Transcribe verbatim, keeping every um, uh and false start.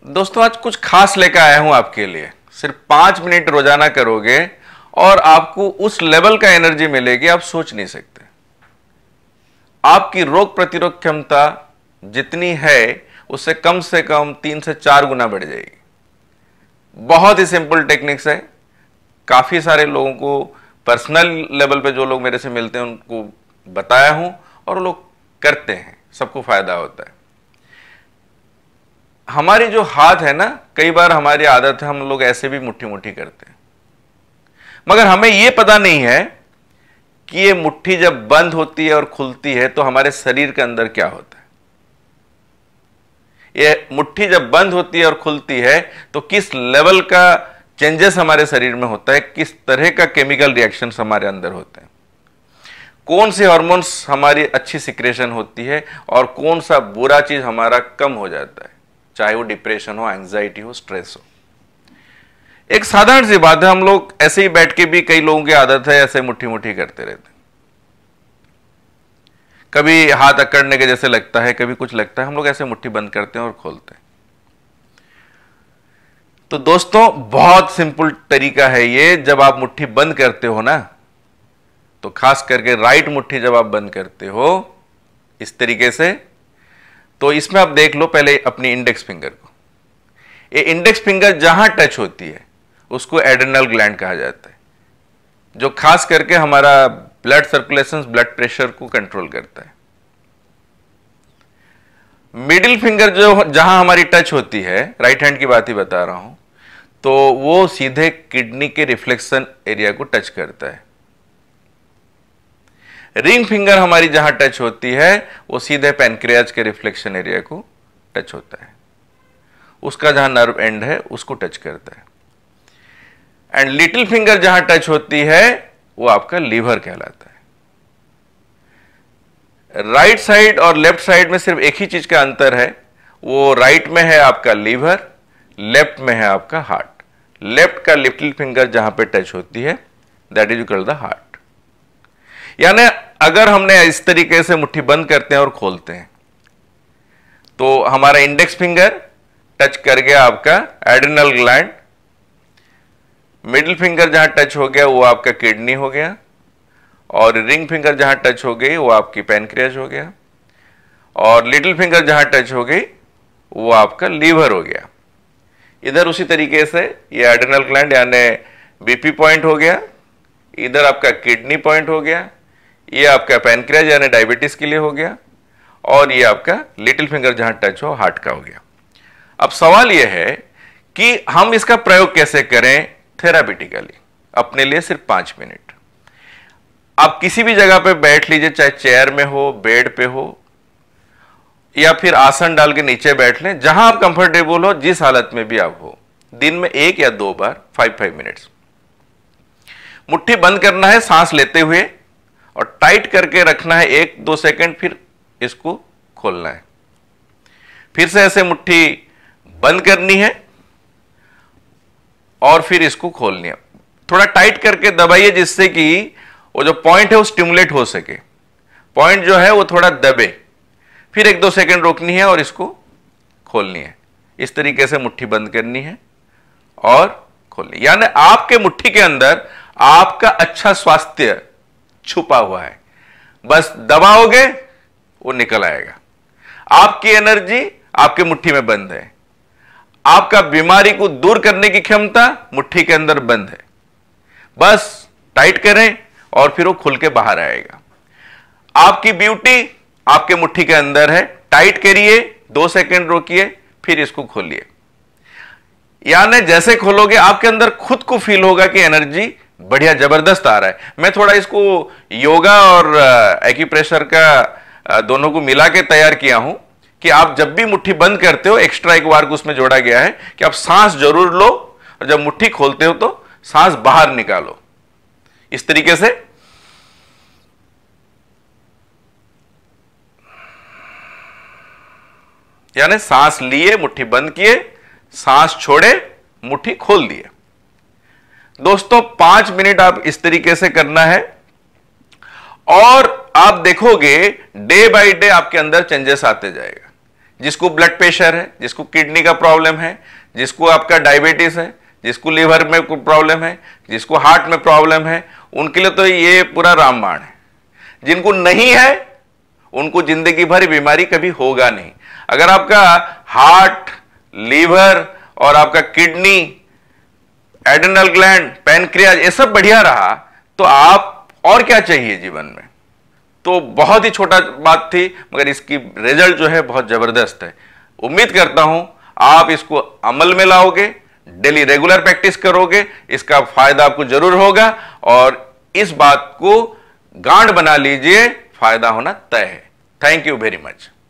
दोस्तों आज कुछ खास लेकर आया हूं आपके लिए। सिर्फ पांच मिनट रोजाना करोगे और आपको उस लेवल का एनर्जी मिलेगी आप सोच नहीं सकते। आपकी रोग प्रतिरोध क्षमता जितनी है उससे कम से कम तीन से चार गुना बढ़ जाएगी। बहुत ही सिंपल टेक्निक्स है। काफी सारे लोगों को पर्सनल लेवल पे जो लोग मेरे से मिलते हैं उनको बताया हूं और लोग करते हैं, सबको फायदा होता है। हमारी जो हाथ है ना, कई बार हमारी आदत है हम लोग ऐसे भी मुट्ठी मुट्ठी करते हैं, मगर हमें यह पता नहीं है कि ये मुट्ठी जब बंद होती है और खुलती है तो हमारे शरीर के अंदर क्या होता है। ये मुट्ठी जब बंद होती है और खुलती है तो किस लेवल का चेंजेस हमारे शरीर में होता है, किस तरह का केमिकल रिएक्शंस हमारे अंदर होते हैं, कौन से हार्मोन्स हमारी अच्छी सिक्रेशन होती है और कौन सा बुरा चीज हमारा कम हो जाता है, चाहे वो डिप्रेशन हो, एंजाइटी हो, स्ट्रेस हो। एक साधारण सी बात है, हम लोग ऐसे ही बैठ के भी कई लोगों की आदत है ऐसे मुट्ठी मुट्ठी करते रहते हैं। कभी हाथ अकड़ने के जैसे लगता है, कभी कुछ लगता है, हम लोग ऐसे मुट्ठी बंद करते हैं और खोलते हैं। तो दोस्तों बहुत सिंपल तरीका है ये। जब आप मुट्ठी बंद करते हो ना, तो खास करके राइट मुट्ठी जब आप बंद करते हो इस तरीके से, तो इसमें आप देख लो पहले अपनी इंडेक्स फिंगर को। ये इंडेक्स फिंगर जहां टच होती है उसको एड्रेनल ग्लैंड कहा जाता है, जो खास करके हमारा ब्लड सर्कुलेशन, ब्लड प्रेशर को कंट्रोल करता है। मिडिल फिंगर जो जहां हमारी टच होती है, राइट हैंड की बात ही बता रहा हूं, तो वो सीधे किडनी के रिफ्लेक्शन एरिया को टच करता है। रिंग फिंगर हमारी जहां टच होती है वो सीधे पैनक्रियाज के रिफ्लेक्शन एरिया को टच होता है, उसका जहां नर्व एंड है उसको टच करता है। एंड लिटिल फिंगर जहां टच होती है वो आपका लीवर कहलाता है। राइट साइड और लेफ्ट साइड में सिर्फ एक ही चीज का अंतर है, वो राइट में है आपका लीवर, लेफ्ट में है आपका हार्ट। लेफ्ट का लिटिल फिंगर जहां पे टच होती है that is called the heart. यानी अगर हमने इस तरीके से मुट्ठी बंद करते हैं और खोलते हैं तो हमारा इंडेक्स फिंगर टच कर गया आपका एड्रेनल ग्लैंड, मिडिल फिंगर जहां टच हो गया वो आपका किडनी हो गया, और रिंग फिंगर जहां टच हो गई वो आपकी पैनक्रियाज हो गया, और लिटिल फिंगर जहां टच हो गई वो आपका लीवर हो गया। इधर उसी तरीके से ये एड्रेनल ग्लैंड यानी बीपी पॉइंट हो गया, इधर आपका किडनी पॉइंट हो गया, ये आपका पैनक्रियाज यानी डायबिटीज के लिए हो गया, और ये आपका लिटिल फिंगर जहां टच हो हार्ट का हो गया। अब सवाल यह है कि हम इसका प्रयोग कैसे करें थेरापिटिकली, अपने लिए सिर्फ पांच मिनट। आप किसी भी जगह पे बैठ लीजिए, चाहे चेयर में हो, बेड पे हो, या फिर आसन डाल के नीचे बैठ लें, जहां आप कंफर्टेबल हो, जिस हालत में भी आप हो। दिन में एक या दो बार फाइव फाइव मिनट्स मुट्ठी बंद करना है सांस लेते हुए, और टाइट करके रखना है एक दो सेकंड, फिर इसको खोलना है। फिर से ऐसे मुट्ठी बंद करनी है और फिर इसको खोलनी है। थोड़ा टाइट करके दबाइए जिससे कि वो जो पॉइंट है वो स्टिमुलेट हो सके। पॉइंट जो है वो थोड़ा दबे, फिर एक दो सेकंड रोकनी है और इसको खोलनी है। इस तरीके से मुट्ठी बंद करनी है और खोलनी, यानी आपके मुट्ठी के अंदर आपका अच्छा स्वास्थ्य छुपा हुआ है। बस दबाओगे वो निकल आएगा। आपकी एनर्जी आपके मुट्ठी में बंद है। आपका बीमारी को दूर करने की क्षमता मुट्ठी के अंदर बंद है। बस टाइट करें और फिर वो खुल के बाहर आएगा। आपकी ब्यूटी आपके मुट्ठी के अंदर है। टाइट करिए, दो सेकंड रोकिए, फिर इसको खोलिए। यानी जैसे खोलोगे आपके अंदर खुद को फील होगा कि एनर्जी बढ़िया जबरदस्त आ रहा है। मैं थोड़ा इसको योगा और एक्यूप्रेशर का दोनों को मिला के तैयार किया हूं कि आप जब भी मुट्ठी बंद करते हो, एक्स्ट्रा एक वार्क उसमें जोड़ा गया है कि आप सांस जरूर लो, और जब मुट्ठी खोलते हो तो सांस बाहर निकालो। इस तरीके से यानी सांस लिए, मुट्ठी बंद किए, सांस छोड़े, मुट्ठी खोल दिए। दोस्तों पांच मिनट आप इस तरीके से करना है और आप देखोगे डे बाय डे आपके अंदर चेंजेस आते जाएगा। जिसको ब्लड प्रेशर है, जिसको किडनी का प्रॉब्लम है, जिसको आपका डायबिटीज है, जिसको लीवर में प्रॉब्लम है, जिसको हार्ट में प्रॉब्लम है, उनके लिए तो ये पूरा रामबाण है। जिनको नहीं है उनको जिंदगी भर बीमारी कभी होगा नहीं। अगर आपका हार्ट, लीवर और आपका किडनी, एड्रिनल ग्लैंड, पैनक्रियाज ये सब बढ़िया रहा तो आप और क्या चाहिए जीवन में। तो बहुत ही छोटा बात थी, मगर इसकी रिजल्ट जो है बहुत जबरदस्त है। उम्मीद करता हूं आप इसको अमल में लाओगे, डेली रेगुलर प्रैक्टिस करोगे, इसका फायदा आपको जरूर होगा। और इस बात को गांठ बना लीजिए, फायदा होना तय है। Thank you very much.